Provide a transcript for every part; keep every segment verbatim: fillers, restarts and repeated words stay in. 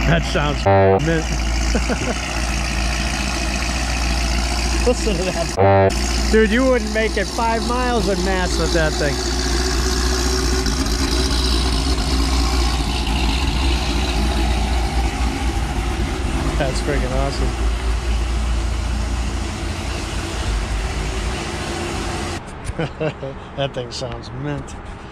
That sounds mint. Listen to that. Dude, you wouldn't make it five miles in Mass with that thing. That's freaking awesome. That thing sounds mint.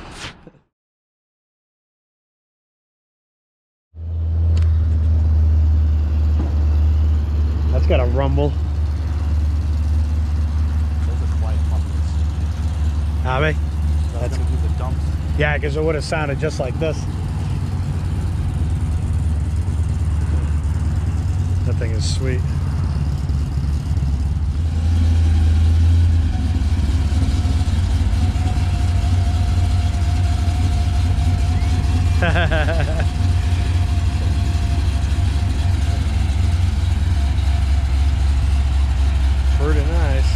That's got a rumble. Those are quiet pumpkins. Are they? So that's gonna do the dumps. Yeah, because it would have sounded just like this. That thing is sweet. Pretty nice.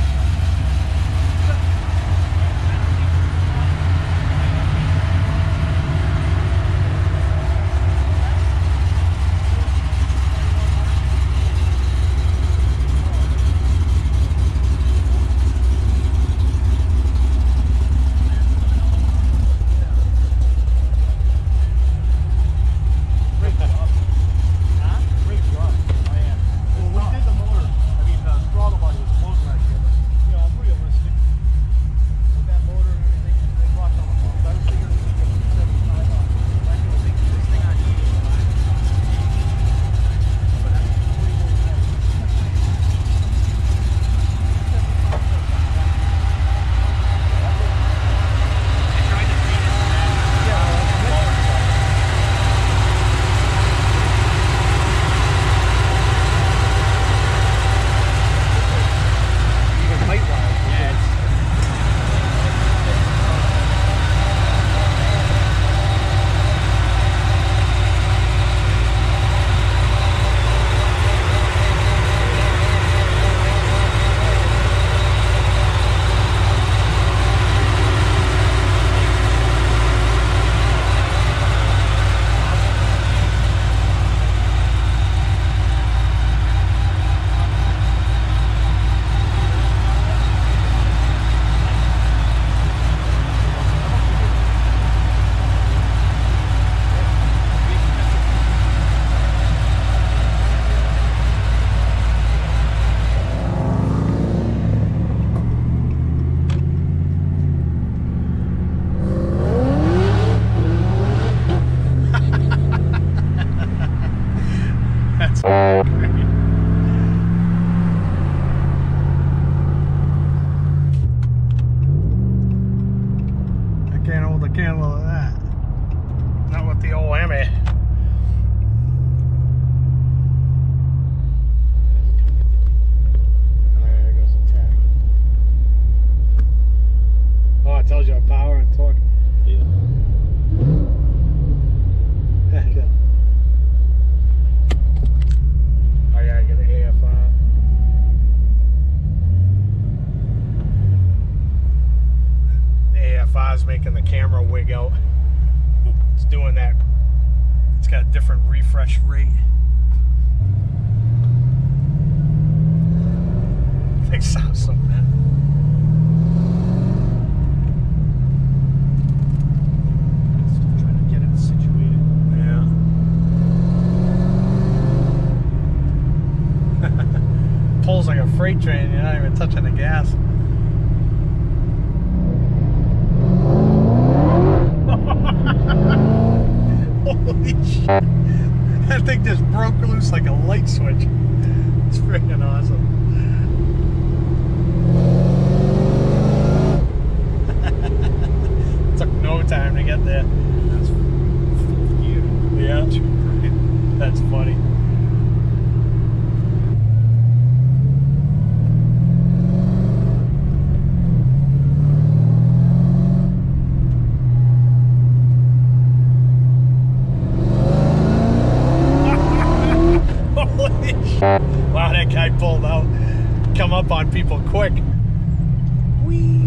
Candle of that. Not with the old Hemi. Oh, there goes the tach. Oh, it tells you our power and torque. Yeah. Oh yeah, I get the A F I. A F I is making the camera wig out. It's doing that. It's got a different refresh rate. It sounds so bad. Still trying to get it situated. Yeah. Pulls like a freight train. You're not even touching the gas. Holy shit. That thing just broke loose like a light switch. It's freaking awesome. Took no time to get there. That's fourth gear. Yeah. That's funny. Wow, that guy pulled out. Come up on people quick. Whee!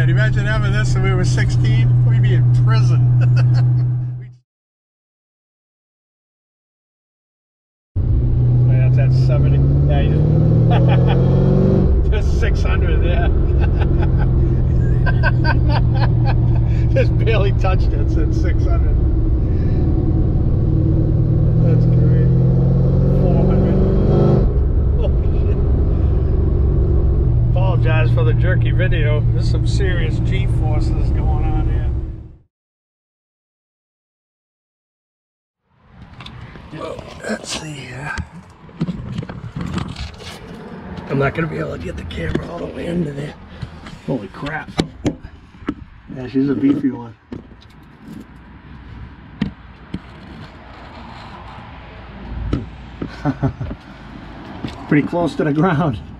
shit. Imagine having this when we were sixteen. We'd be in prison. Yeah, that's seventy. Yeah, you just, just six hundred, yeah. Just barely touched it, so it's six hundred. That's great. four hundred. Holy shit. Apologize for the jerky video. There's some serious G-forces going on here. Well, let's see here. I'm not going to be able to get the camera all the way into there. Holy crap. Yeah, she's a beefy one. Pretty close to the ground.